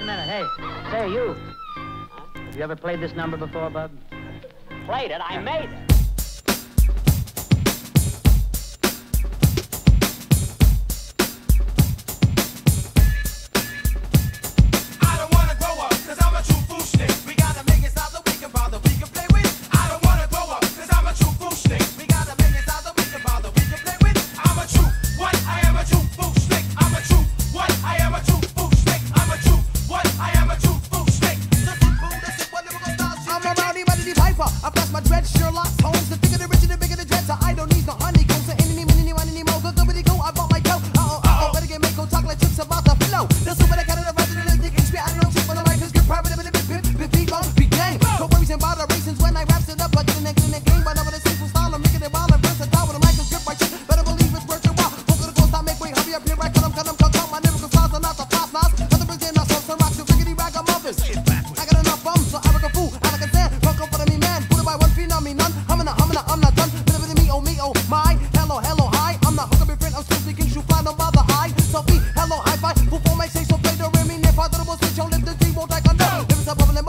minute. Hey, say, you. Have you ever played this number before, Bub? Played it? I made it. I've got my dread Sherlock Holmes, the bigger the richer, the bigger the dread. So I don't need no honeycomb. So any more, go, I bought my dough. Better get make chocolate chips about the flow. The super that kind of the rest of the thinking spit. I don't chip on the mic, cause good private, be game. No worries and moderations when I raps it up. I get in the game, but over the simple style, I'm making it wild and versatile with a mic, cause grip my shit. Better believe it's worth your while. Folk of the ghost, I make way, hurry up here, right? Cut 'em, my lyrical styles are not the fast knots. Other Brazilian, not some rocks, so riggedy ragamuffins. I got enough bums, so I rock a fool, I like a sand, fuck up for me, man. By one phenomenon, I'm not done. Bit of me, oh, my. Hello, hi. I'm not hooking friend, I'm still speaking, shoot fly, no bother, high. So be, hello, high five. Before my say so, play the rim, if I thought it was switch on, lift the team, won't like a no. If it's a bubbling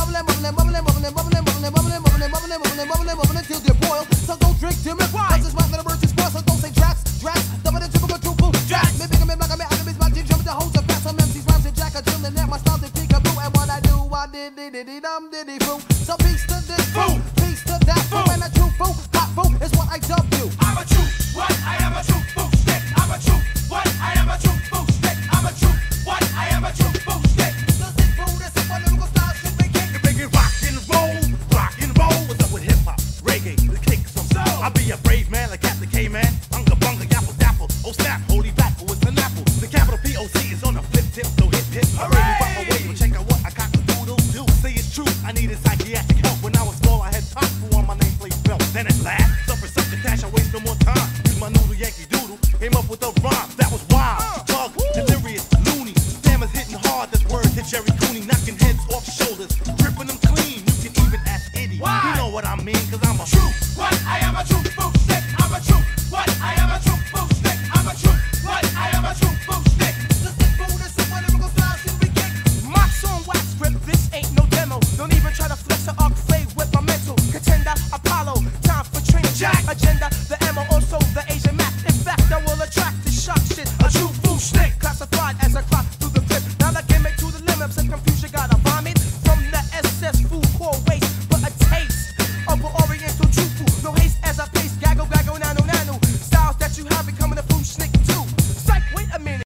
till they boil. So go drink to me, cause it's my little birds is spoiled. So don't say drax, double the typical triple drax. Maybe I'm like I'm at my team, jump the hose and pass some MCs, rhymes and jack, a chillin' at my style, they peekaboo. And what I do, I did-dee-dum-diddy-foo. So peace to this fool. That fool and a true fool, hot fool is what I dub you. I'm a true, what? I am a true fool stick. I'm a true, what? I am a true fool stick. I'm a true, what? I am a true fool stick. The sick fool, this is what lyrical style should be kicked. You're bringing rock and roll. What's up with hip hop, reggae, the kick some soul. I'll be a brave man like Captain K-Man. Unga bunga, yapple dapple, oh snap, holy battle with an apple. The capital P-O-C is on a flip tip, so hit. Hooray! Rock my way, check out what I got to do. Say it's true, I needed psychiatric help when I was small. I had pop on my nameplate belt. Then at last, suffer such a cash, I waste no more time. Use my noodle Yankee Doodle, came up with a rhyme that was wild, tug, delirious, loony. Stammers hitting hard, that's word to Jerry Cooney, knocking heads off shoulders, ripping them clean. You can even ask Eddie. You know what I mean, cause I'm a true, what? I am a true fool stick. I'm a true, what? I am a true fool stick. I'm a true, what? I am a true fool stick. The sick fool, this is what lyrical style should be kicked. Mox on wax grip, this ain't no demo. Don't even try to flex or arc fade with my mental. Contender, Apollo, time for training jack. Agenda, the ammo, also the Asian map. In fact, I will attract the shock shit. A true fool stick, classified as a clock.